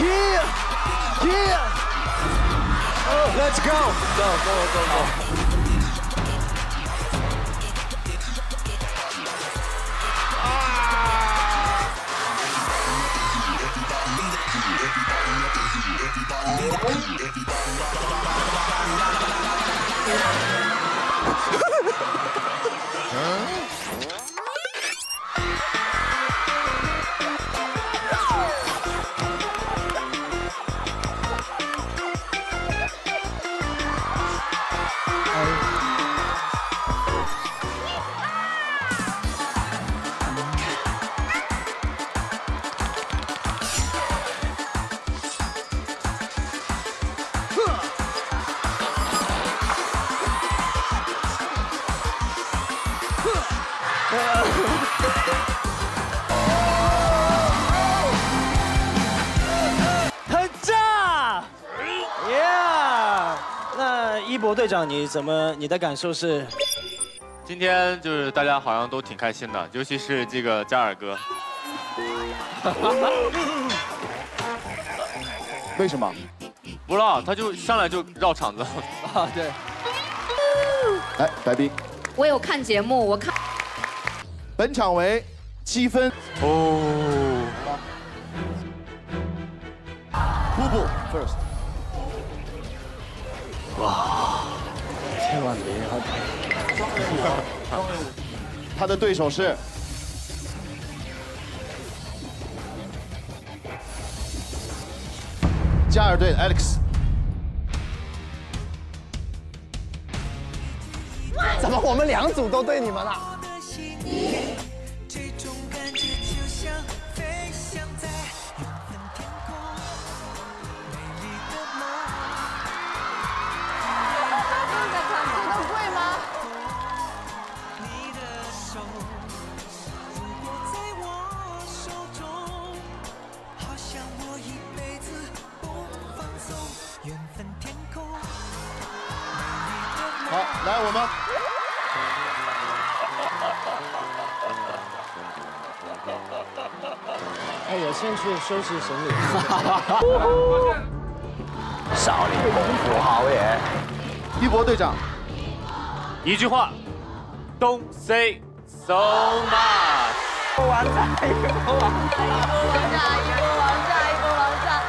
Let's go. Go. 很炸 ，Yeah！ 那一博队长，你的感受是？ 今天就是大家好像都挺开心的，尤其是这个加尔哥。 为什么？ 不知道，他就上来就绕场子。 啊，对。 来，白冰。 我有看节目，我看。 本场为7分。 哦。 瀑布 first。 哇！千万别让他的对手是加尔队的 Alex。 怎么我们2组都对你们了？ 好，来我们。 哎，我先去收拾行李。 少林功夫好耶！ 一博队长， 一句话 ，Don't say so much。 王炸，一波王炸， 一波王炸。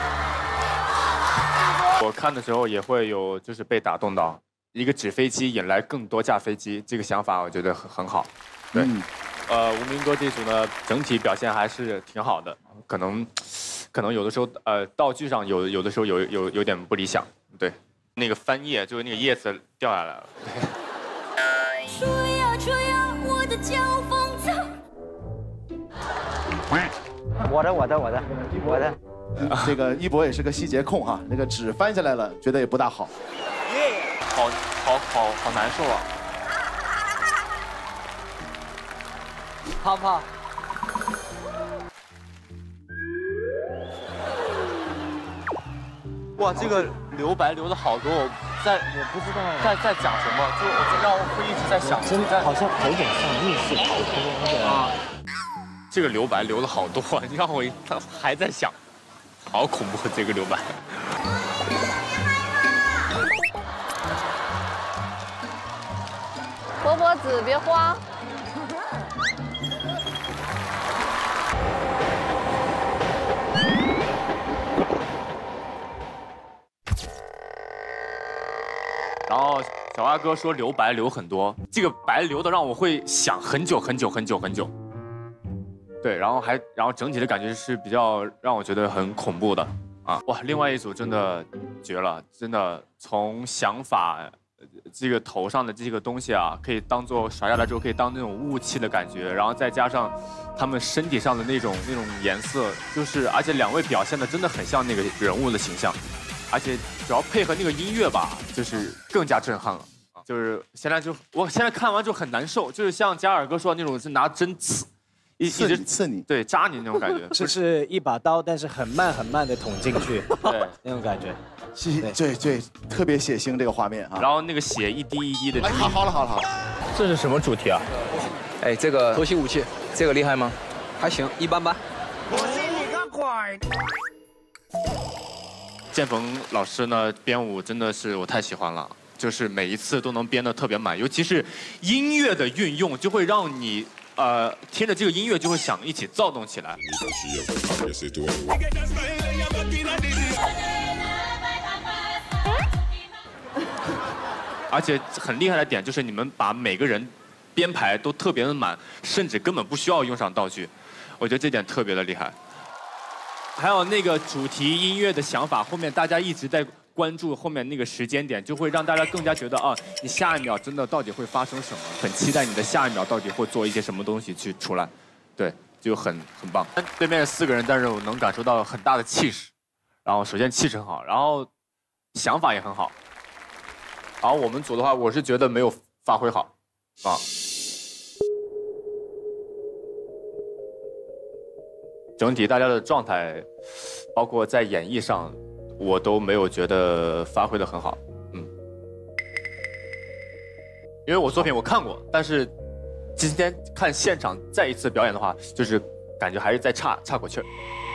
我看的时候也会有就是被打动到，一个纸飞机引来更多架飞机，这个想法我觉得很好。对，无名哥这组呢整体表现还是挺好的，可能有的时候道具上有的时候有点不理想，对，那个翻页就是那个叶子掉下来了。 吹呀吹呀，我的脚风筝。 我的。 这个一博也是个细节控哈，那个纸翻下来了，觉得也不大好。 好难受啊！ 怕不怕？ 哇，这个留白留的好多，我不知道在讲什么，就让我会一直在想， 真的好像有点像密室逃脱啊。 这个留白留了好多，你让我还在想，好恐怖这个留白。 婆婆子别慌。 然后小蛙哥说留白留很多，这个白留的让我会想很久。对，然后整体的感觉是比较让我觉得很恐怖的啊！哇，另外一组真的绝了，真的从想法，这个头上的这个东西啊，可以当做甩下来之后可以当那种雾气的感觉，然后再加上他们身体上的那种颜色，就是而且2位表现的真的很像那个人物的形象，而且主要配合那个音乐吧，就是更加震撼了。就是我现在看完就很难受，就是像加尔哥说的那种是拿针刺。一直刺你， 对，扎你那种感觉， 就是一把刀，但是很慢的捅进去，对，那种感觉， 对，特别血腥这个画面啊。 然后那个血一滴一滴的。 哎，好了， 这是什么主题啊？ 哎，这个核心武器， 这个厉害吗？ 还行，一般般。 我是你个鬼。 建冯老师呢编舞真的是我太喜欢了，就是每一次都能编得特别满，尤其是音乐的运用，就会让你听着这个音乐就会想一起躁动起来。而且很厉害的点就是你们把每个人编排都特别的满，甚至根本不需要用上道具，我觉得这点特别的厉害。还有那个主题音乐的想法，后面大家一直在关注后面那个时间点，就会让大家更加觉得啊，你下一秒真的到底会发生什么？很期待你的下一秒到底会做一些什么东西去出来，对，就很棒。对面4个人，但是我能感受到很大的气势，然后首先气势很好，然后想法也很好。然后我们组的话，我是觉得没有发挥好，啊。整体大家的状态，包括在演绎上，我都没有觉得发挥得很好，因为我作品我看过，但是今天看现场再一次表演的话，就是感觉还是在差口气儿。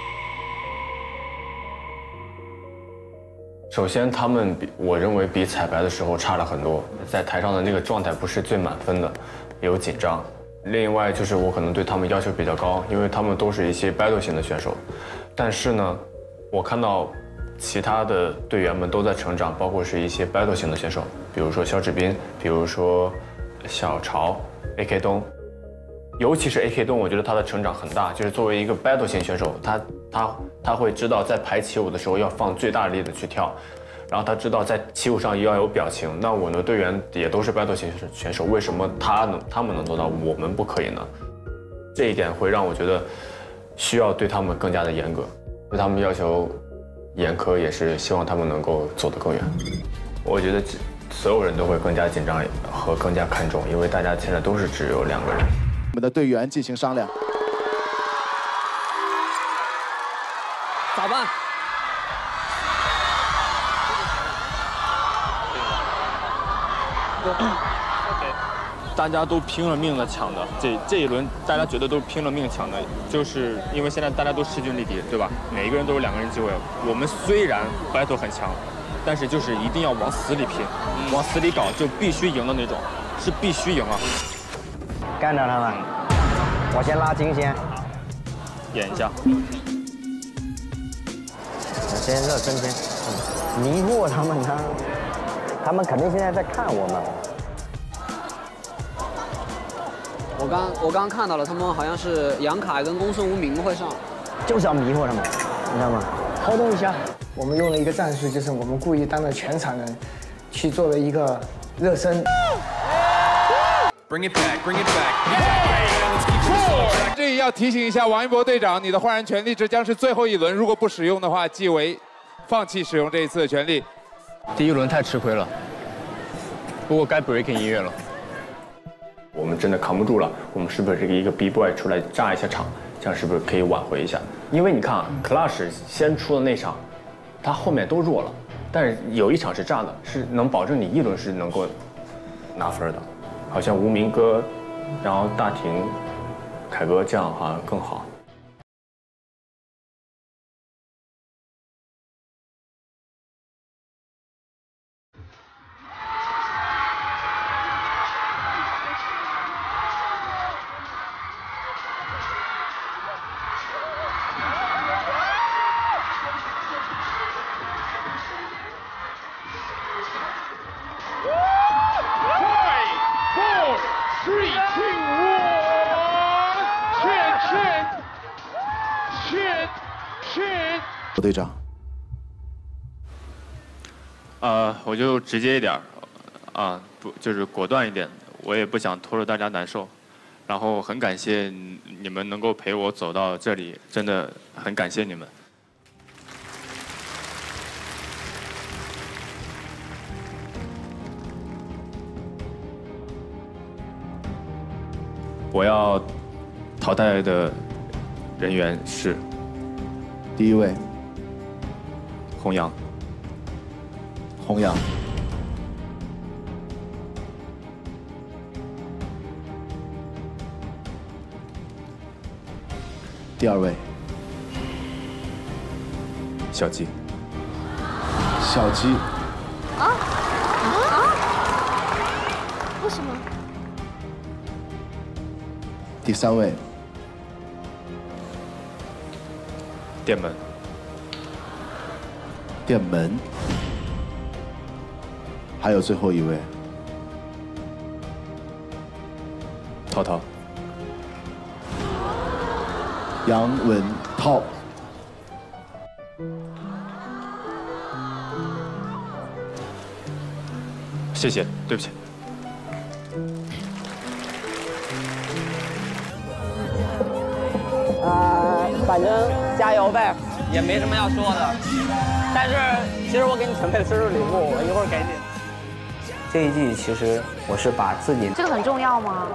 首先，他们我认为比彩排的时候差了很多，在台上的那个状态不是最满分的，有紧张。另外就是我可能对他们要求比较高，因为他们都是一些 battle 型的选手，但是呢，我看到其他的队员们都在成长，包括是一些 battle 型的选手，比如说肖志斌，比如说小曹、AK 东，尤其是 AK 东，我觉得他的成长很大，就是作为一个 battle 型选手，他会知道在排起舞的时候要放最大力的去跳，然后他知道在起舞上要有表情。那我的队员也都是 battle 型选手，为什么他们能做到，我们不可以呢？这一点会让我觉得需要对他们更加的严格，对他们要求严苛，也是希望他们能够走得更远。我觉得所有人都会更加紧张和更加看重，因为大家现在都是只有2个人。 我们的队员进行商量。 咋办？ 大家都拼了命的抢的，这一轮大家觉得都拼了命抢的，就是因为现在大家都势均力敌，对吧？每一个人都有2个人机会。我们虽然 battle 很强，但是就是一定要往死里拼，往死里搞，就必须赢的那种，是必须赢啊！ 干掉他们！我先拉筋先， 演一下。 先热身先，迷惑他们呢，他们肯定现在在看我们。 我刚看到了，他们好像是杨凯跟公孙无名会上， 就是要迷惑他们，你知道吗？ 活动一下，我们用了一个战术，就是我们故意当着全场人，去做了一个热身。 Bring it back, bring it back. 这里要提醒一下王一博队长，你的换人权利这将是最后一轮，如果不使用的话，即为放弃使用这一次的权利。 第一轮太吃亏了，不过该 breaking 音乐了。我们真的扛不住了，我们是不是一个 B boy 出来炸一下场，这样是不是可以挽回一下？因为你看啊 ，Clash 先出的那场，他后面都弱了，但是有一场是炸的，是能保证你一轮是能够拿分的。好像无名哥，然后大婷、凯哥这样好像更好。 队长， 我就直接一点啊，不就是果断一点，我也不想拖着大家难受，然后很感谢你们能够陪我走到这里，真的很感谢你们。我要淘汰的人员是第一位。 弘扬， 弘扬。第2位， 小鸡。 小鸡。 为什么？ 第3位， 电门。 电门。还有最后一位， 涛涛。 杨文涛。 谢谢，对不起。 反正加油呗，也没什么要说的。但是其实我给你准备的生日礼物，我一会儿给你。这一季其实我是把自己这个很重要吗？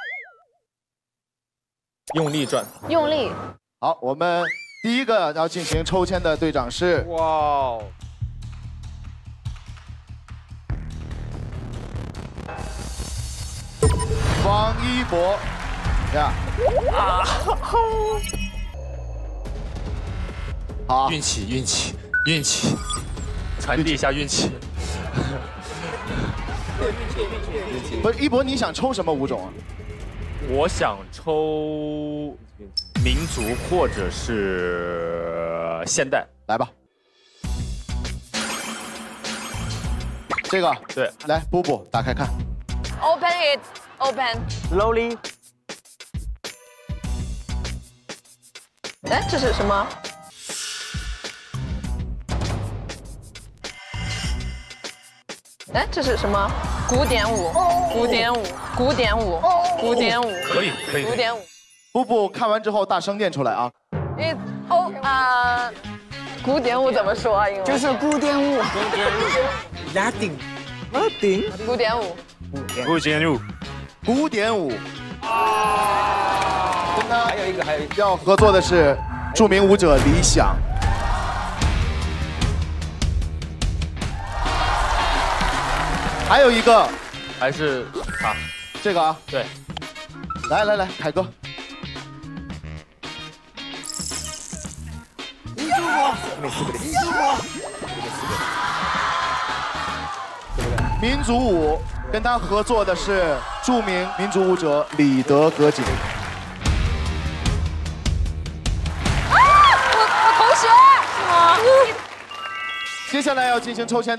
用力转， 用力。 好，我们第一个要进行抽签的队长是哇， 王一博呀。好， 运气，运气，运气，传递一下运气。 不是一博，你想抽什么舞种啊？ 我想抽民族或者是现代， 来吧。这个对， 来布布打开看。 Open it, open. slowly。 哎，这是什么？哎，这是什么？古典舞，古典舞，古典舞，古典舞。 可以，可以。 古典舞。 布布看完之后大声念出来啊！ 古典舞怎么说啊？英文就是古典舞。 Latin。 古典舞。 古典舞。 古典舞。跟他还有一个要合作的是著名舞者李想。还有一个， 还是他， 这个啊， 对， 来来来，凯哥，民族舞跟他合作的是著名民族舞者李德格景。 我同学是吗？ 接下来要进行抽签。